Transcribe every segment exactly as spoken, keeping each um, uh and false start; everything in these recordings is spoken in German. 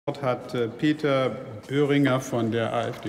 Das Wort hat Peter Böhringer von der AfD.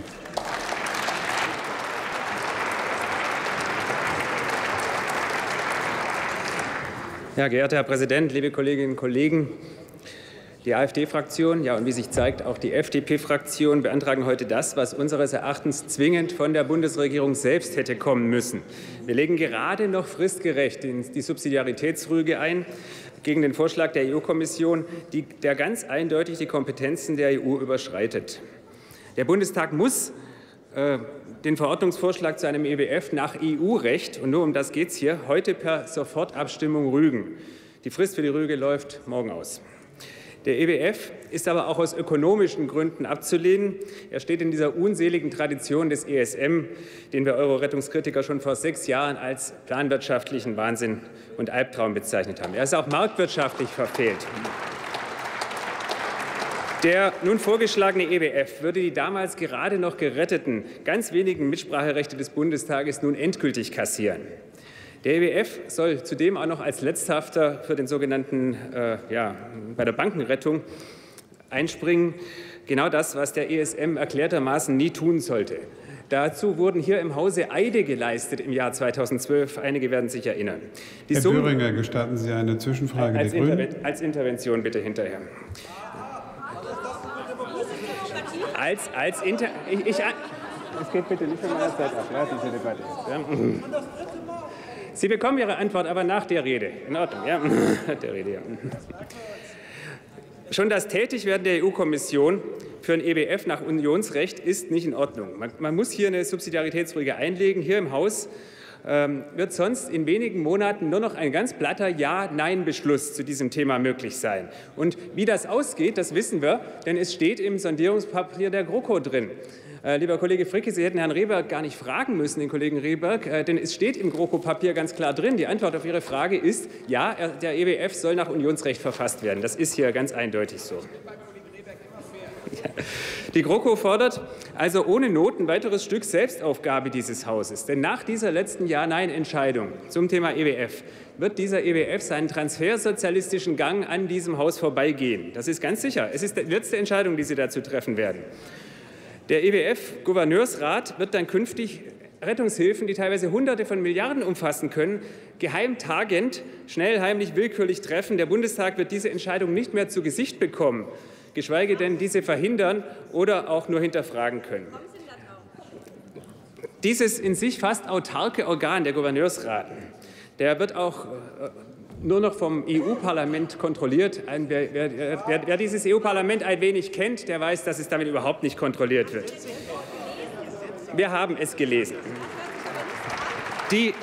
Ja, geehrter Herr Präsident, liebe Kolleginnen und Kollegen! Die AfD-Fraktion, ja, und wie sich zeigt, auch die F D P-Fraktion beantragen heute das, was unseres Erachtens zwingend von der Bundesregierung selbst hätte kommen müssen. Wir legen gerade noch fristgerecht die Subsidiaritätsrüge ein gegen den Vorschlag der E U-Kommission, der ganz eindeutig die Kompetenzen der E U überschreitet. Der Bundestag muss äh, den Verordnungsvorschlag zu einem E W F nach E U-Recht, und nur um das geht es hier, heute per Sofortabstimmung rügen. Die Frist für die Rüge läuft morgen aus. Der E W F ist aber auch aus ökonomischen Gründen abzulehnen. Er steht in dieser unseligen Tradition des E S M, den wir Euro-Rettungskritiker schon vor sechs Jahren als planwirtschaftlichen Wahnsinn und Albtraum bezeichnet haben. Er ist auch marktwirtschaftlich verfehlt. Der nun vorgeschlagene E W F würde die damals gerade noch geretteten, ganz wenigen Mitspracherechte des Bundestages nun endgültig kassieren. Der E W F soll zudem auch noch als Letzthafter für den sogenannten, äh, ja, bei der Bankenrettung einspringen. Genau das, was der E S M erklärtermaßen nie tun sollte. Dazu wurden hier im Hause Eide geleistet im Jahr zweitausendzwölf. Einige werden sich erinnern. Die Herr Böhringer, gestatten Sie eine Zwischenfrage als der Grünen? Interven als Intervention bitte hinterher. Als, als Inter ich, ich, es geht bitte nicht von meiner Zeit ab, ja, diese Debatte. Ja. Sie bekommen Ihre Antwort aber nach der Rede. In Ordnung, ja? Der Rede, ja. Schon das Tätigwerden der E U-Kommission für ein E W F nach Unionsrecht ist nicht in Ordnung. Man, man muss hier eine Subsidiaritätsrüge einlegen. Hier im Haus ähm, wird sonst in wenigen Monaten nur noch ein ganz platter Ja-Nein-Beschluss zu diesem Thema möglich sein. Und wie das ausgeht, das wissen wir, denn es steht im Sondierungspapier der GroKo drin. Äh, lieber Kollege Fricke, Sie hätten Herrn Rehberg gar nicht fragen müssen, den Kollegen Rehberg, äh, denn es steht im GroKo-Papier ganz klar drin. Die Antwort auf Ihre Frage ist, ja, er, der E W F soll nach Unionsrecht verfasst werden. Das ist hier ganz eindeutig so. Die GroKo fordert also ohne Not ein weiteres Stück Selbstaufgabe dieses Hauses. Denn nach dieser letzten Ja-Nein-Entscheidung zum Thema E W F wird dieser E W F seinen transfersozialistischen Gang an diesem Haus vorbeigehen. Das ist ganz sicher. Es ist die letzte Entscheidung, die Sie dazu treffen werden. Der E W F-Gouverneursrat wird dann künftig Rettungshilfen, die teilweise Hunderte von Milliarden umfassen können, geheimtagend, schnell, heimlich, willkürlich treffen. Der Bundestag wird diese Entscheidung nicht mehr zu Gesicht bekommen, geschweige denn diese verhindern oder auch nur hinterfragen können. Dieses in sich fast autarke Organ, der Gouverneursrat, der wird auch nur noch vom E U-Parlament kontrolliert. Wer, wer, wer, wer dieses E U-Parlament ein wenig kennt, der weiß, dass es damit überhaupt nicht kontrolliert wird. Wir haben es gelesen. Die,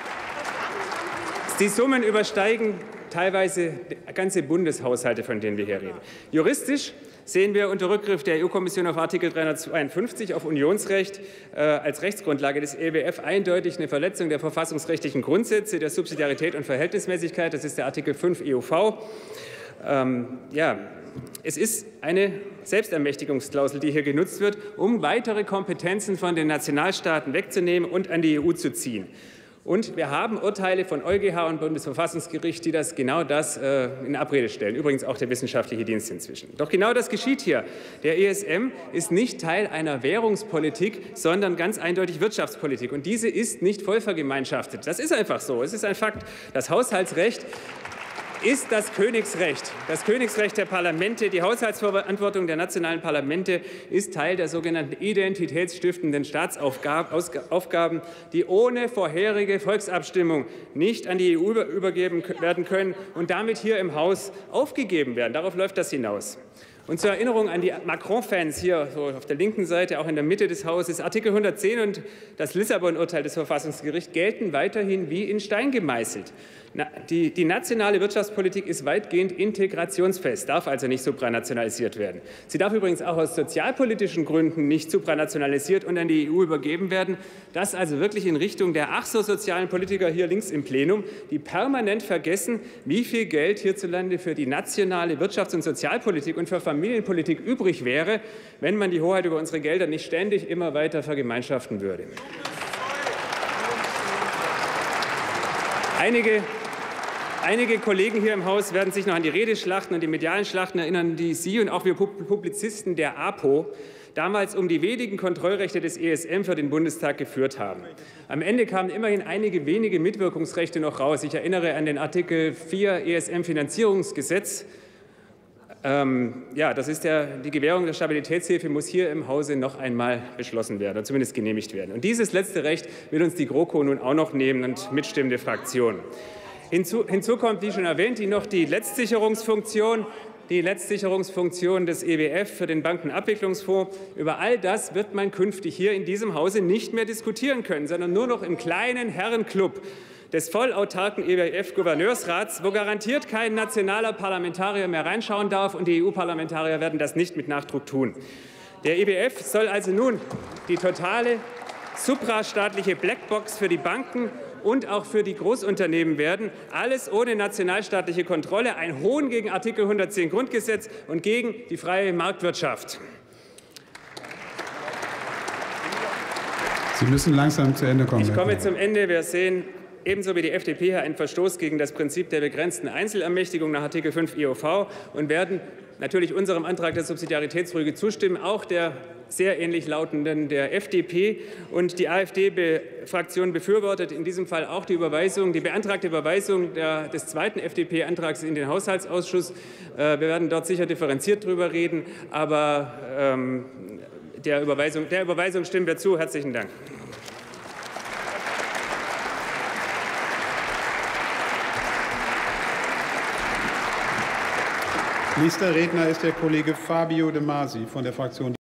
die Summen übersteigen teilweise ganze Bundeshaushalte, von denen wir hier reden. Juristisch sehen wir unter Rückgriff der E U-Kommission auf Artikel dreihundertzweiundfünfzig auf Unionsrecht äh, als Rechtsgrundlage des E W F eindeutig eine Verletzung der verfassungsrechtlichen Grundsätze der Subsidiarität und Verhältnismäßigkeit. Das ist der Artikel fünf E U V. Ähm, ja, es ist eine Selbstermächtigungsklausel, die hier genutzt wird, um weitere Kompetenzen von den Nationalstaaten wegzunehmen und an die E U zu ziehen. Und wir haben Urteile von EuGH und Bundesverfassungsgericht, die das genau das äh, in Abrede stellen. Übrigens auch der wissenschaftliche Dienst inzwischen. Doch genau das geschieht hier. Der E S M ist nicht Teil einer Währungspolitik, sondern ganz eindeutig Wirtschaftspolitik. Und diese ist nicht voll vergemeinschaftet. Das ist einfach so. Es ist ein Fakt. Das Haushaltsrecht ist das Königsrecht. Das Königsrecht der Parlamente, die Haushaltsverantwortung der nationalen Parlamente ist Teil der sogenannten identitätsstiftenden Staatsaufgaben, die ohne vorherige Volksabstimmung nicht an die E U übergeben werden können und damit hier im Haus aufgegeben werden. Darauf läuft das hinaus. Und zur Erinnerung an die Macron-Fans hier so auf der linken Seite, auch in der Mitte des Hauses, Artikel hundertzehn und das Lissabon-Urteil des Verfassungsgerichts gelten weiterhin wie in Stein gemeißelt. Na, die, die nationale Wirtschaftspolitik ist weitgehend integrationsfest, darf also nicht supranationalisiert werden. Sie darf übrigens auch aus sozialpolitischen Gründen nicht supranationalisiert und an die E U übergeben werden. Das also wirklich in Richtung der ach so sozialen Politiker hier links im Plenum, die permanent vergessen, wie viel Geld hierzulande für die nationale Wirtschafts- und Sozialpolitik und für Familienpolitik übrig wäre, wenn man die Hoheit über unsere Gelder nicht ständig immer weiter vergemeinschaften würde. Einige Einige Kollegen hier im Haus werden sich noch an die Redeschlachten und die medialen Schlachten erinnern, die Sie und auch wir Publizisten der APO damals um die wenigen Kontrollrechte des E S M für den Bundestag geführt haben. Am Ende kamen immerhin einige wenige Mitwirkungsrechte noch raus. Ich erinnere an den Artikel vier E S M-Finanzierungsgesetz. Ähm, ja, das ist der, die Gewährung der Stabilitätshilfe muss hier im Hause noch einmal beschlossen werden, oder zumindest genehmigt werden. Und dieses letzte Recht will uns die GroKo nun auch noch nehmen und mitstimmende Fraktionen. Hinzu, hinzu kommt, wie schon erwähnt, die noch die Letztsicherungsfunktion. Die Letztsicherungsfunktion des E W F für den Bankenabwicklungsfonds. Über all das wird man künftig hier in diesem Hause nicht mehr diskutieren können, sondern nur noch im kleinen Herrenclub des vollautarken E W F-Gouverneursrats, wo garantiert kein nationaler Parlamentarier mehr reinschauen darf, und die E U-Parlamentarier werden das nicht mit Nachdruck tun. Der E W F soll also nun die totale suprastaatliche Blackbox für die Banken und auch für die Großunternehmen werden. Alles ohne nationalstaatliche Kontrolle, ein Hohn gegen Artikel hundertzehn Grundgesetz und gegen die freie Marktwirtschaft. Sie müssen langsam zu Ende kommen. Ich komme zum Ende. Wir sehen ebenso wie die F D P hier einen Verstoß gegen das Prinzip der begrenzten Einzelermächtigung nach Artikel fünf I O V und werden natürlich unserem Antrag der Subsidiaritätsrüge zustimmen, auch der sehr ähnlich lautenden der F D P. Und die AfD-Fraktion befürwortet in diesem Fall auch die Überweisung, die beantragte Überweisung der, des zweiten F D P-Antrags in den Haushaltsausschuss. Wir werden dort sicher differenziert darüber reden, aber ähm, der, Überweisung, der Überweisung stimmen wir zu. Herzlichen Dank. Nächster Redner ist der Kollege Fabio De Masi von der Fraktion